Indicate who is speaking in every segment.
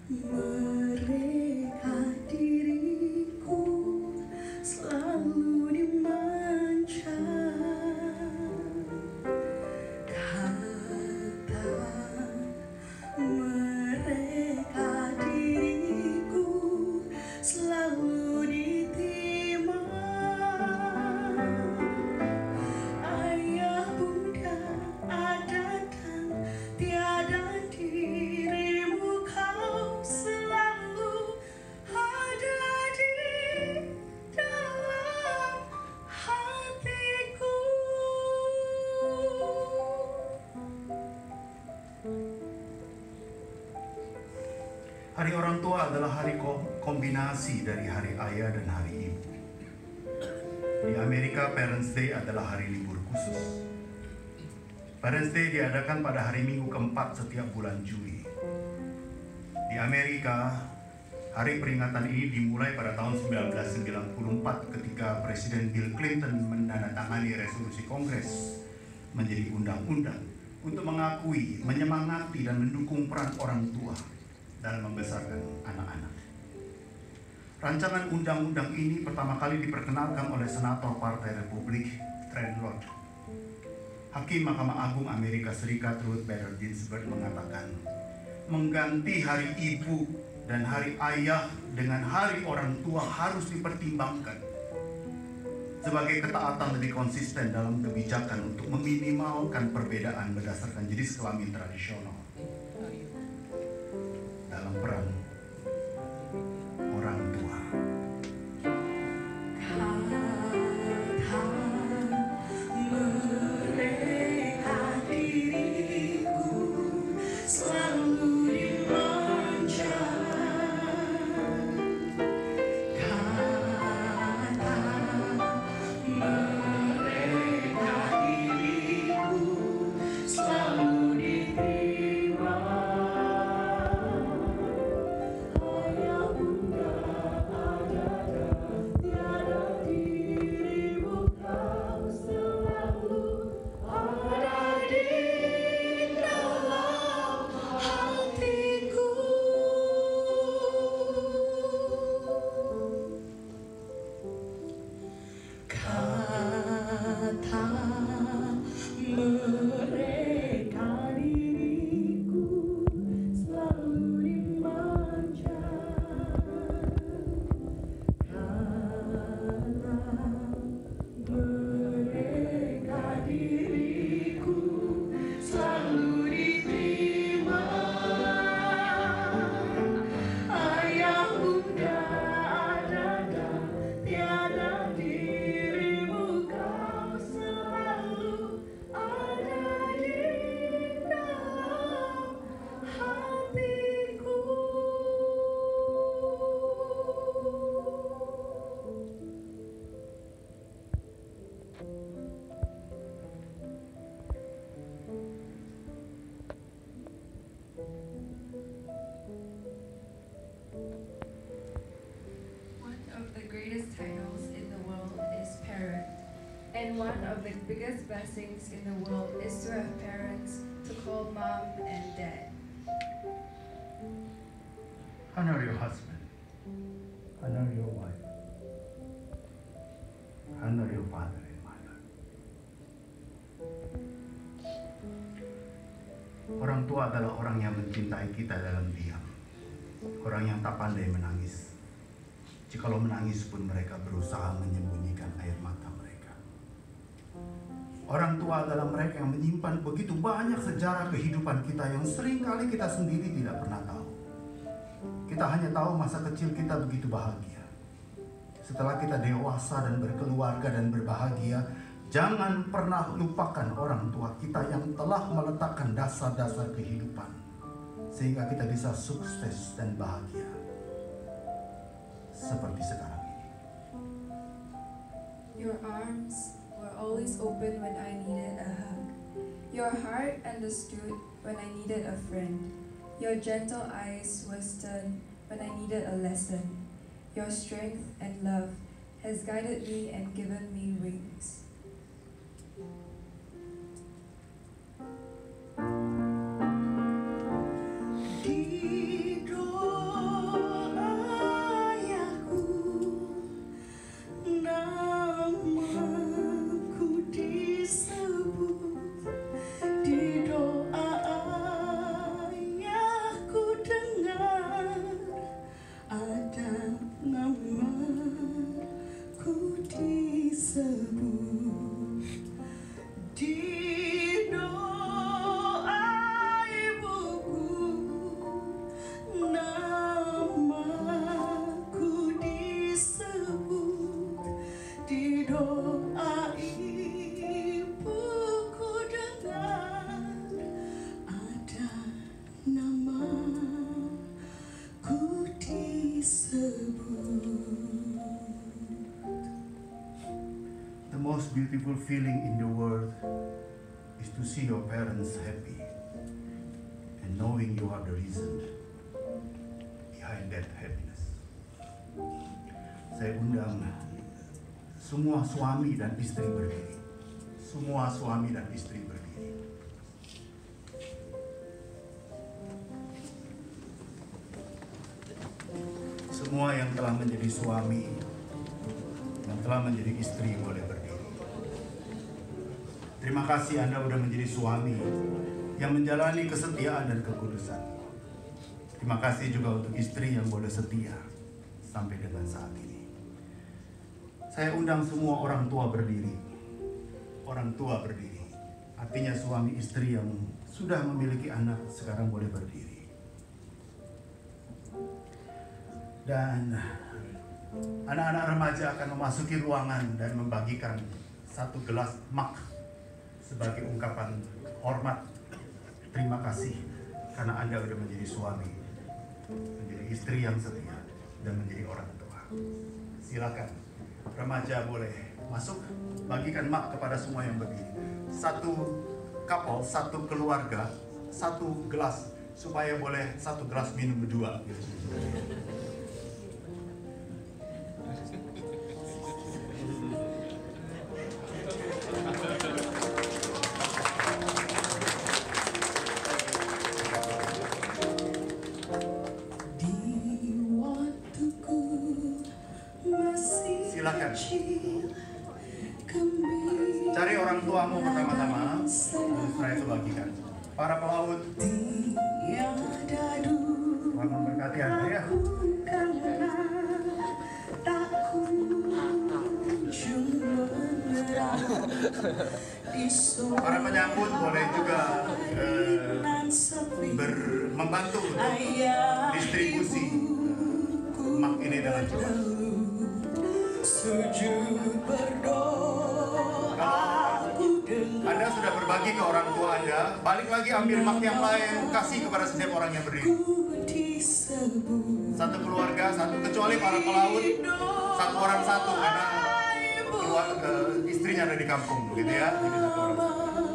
Speaker 1: Mereka diriku selalu dimanja, kata mereka diriku selalu diterima. Ayah bunda ada dan tiada dirimu, kau selalu ada di dalam hatiku.
Speaker 2: Hari orang tua adalah hari kombinasi dari hari ayah dan hari ibu. Di Amerika, Parents Day adalah hari libur khusus. Parents Day diadakan pada hari Minggu keempat setiap bulan Juli. Di Amerika, hari peringatan ini dimulai pada tahun 1994 ketika Presiden Bill Clinton menandatangani resolusi Kongres menjadi undang-undang untuk mengakui, menyemangati, dan mendukung peran orang tua dalam membesarkan anak-anak. Rancangan undang-undang ini pertama kali diperkenalkan oleh Senator Partai Republik Trent Lott. Hakim Mahkamah Agung Amerika Serikat Ruth Bader Ginsburg mengatakan, mengganti hari ibu dan hari ayah dengan hari orang tua harus dipertimbangkan sebagai ketaatan lebih konsisten dalam kebijakan untuk meminimalkan perbedaan berdasarkan jenis kelamin tradisional dalam peran orang tua.
Speaker 1: Mereka diriku selalu dimanja, kata mereka diriku selalu diterima. Ayah bunda ada dan tiada dirimu, kau selalu ada di dalam hatiku. Kata mereka diriku selalu dimanja, kata mereka diriku selalu diterima. Ayah bunda ada dan tiada dirimu, kau selalu ada di dalam hatiku.
Speaker 3: One of the greatest titles in the world is parent, and one of the biggest blessings in the world is to have parents to call mom and dad.
Speaker 2: Honor your husband. Honor your wife. Honor your father and mother. Orang tua adalah orang yang mencintai kita dalam diam. Orang yang tak pandai menangis. Jikalau menangis pun mereka berusaha menyembunyikan air mata mereka. Orang tua adalah mereka yang menyimpan begitu banyak sejarah kehidupan kita yang seringkali kita sendiri tidak pernah tahu. Kita hanya tahu masa kecil kita begitu bahagia. Setelah kita dewasa dan berkeluarga dan berbahagia, jangan pernah lupakan orang tua kita yang telah meletakkan dasar-dasar kehidupan sehingga kita bisa sukses dan bahagia seperti sekarang ini.
Speaker 3: Your arms were always open when I needed a hug. Your heart understood when I needed a friend. Your gentle eyes were stern when I needed a lesson. Your strength and love has guided me and given me wings.
Speaker 1: Di
Speaker 2: most beautiful feeling in the world is to see your parents happy and knowing you are the reason behind that happiness. Saya undang semua suami dan istri berdiri. Semua suami dan istri berdiri. Semua yang telah menjadi suami, yang telah menjadi istri boleh berdiri. Terima kasih Anda sudah menjadi suami yang menjalani kesetiaan dan kekudusan. Terima kasih juga untuk istri yang boleh setia sampai dengan saat ini. Saya undang semua orang tua berdiri. Orang tua berdiri. Artinya suami istri yang sudah memiliki anak sekarang boleh berdiri. Dan anak-anak remaja akan memasuki ruangan dan membagikan satu gelas mak sebagai ungkapan hormat, terima kasih karena Anda sudah menjadi suami, menjadi istri yang setia, dan menjadi orang tua. Silakan, remaja boleh masuk, bagikan mak kepada semua yang berdiri. Satu couple, satu keluarga, satu gelas, supaya boleh satu gelas minum berdua. Silakan. Cari orang tuamu pertama-tama, setelah itu bagikan. Para pelaut, Tuhan memberkati Anda ya. Para penyambut boleh juga membantu untuk distribusi mak ini dengan cepat. Anda sudah berbagi ke orang tua Anda, balik lagi ambil mak yang lain, kasih kepada setiap orang yang berdiri. Satu keluarga, satu, kecuali para pelaut, satu orang satu, karena istrinya ada di kampung, begitu ya. Jadi satu orang satu.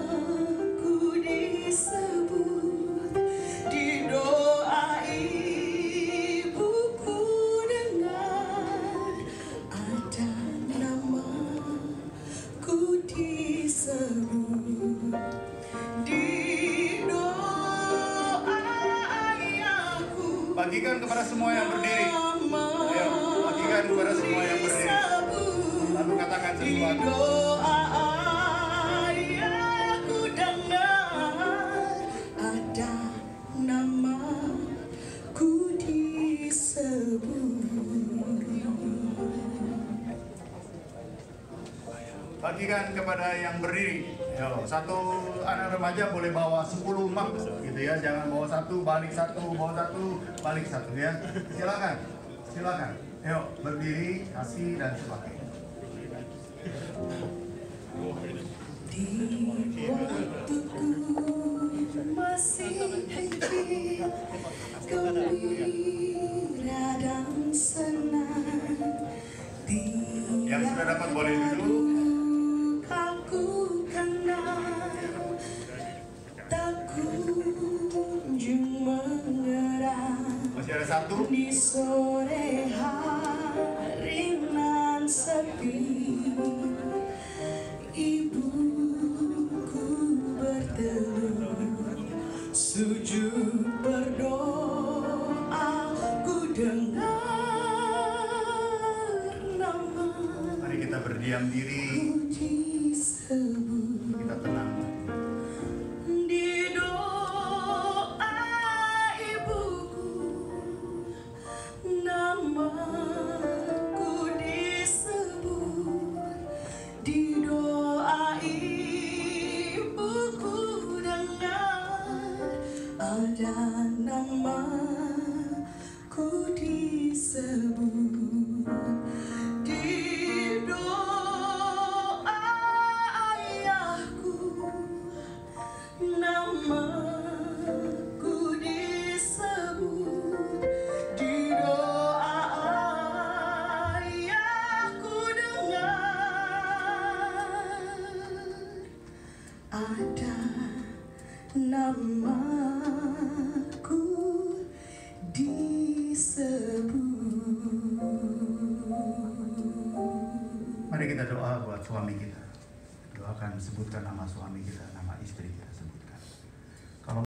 Speaker 2: Bagikan kepada semua yang berdiri. Ayo, bagikan kepada semua yang berdiri. Lalu katakan sesuatu.
Speaker 1: Ada namaku disebut.
Speaker 2: Bagikan kepada yang berdiri. Yo, satu anak remaja boleh bawa 10 mak gitu ya, jangan bawa satu balik satu, bawa satu balik satu ya. Silakan, silakan. Yuk berdiri, kasih dan sebagainya.
Speaker 1: Di waktuku masih kecil, gembira dan senang.
Speaker 2: Yang sudah dapat boleh duduk. Masih ada satu.
Speaker 1: Di sore hari nan sepi, ibuku berteduh, sujud berdoa, ku dengar nama.
Speaker 2: Mari kita berdiam diri, kita tenang.
Speaker 1: Ada namaku disebut di doa
Speaker 2: Mari kita doa buat suami kita. Doakan, sebutkan nama suami kita, nama istri kita.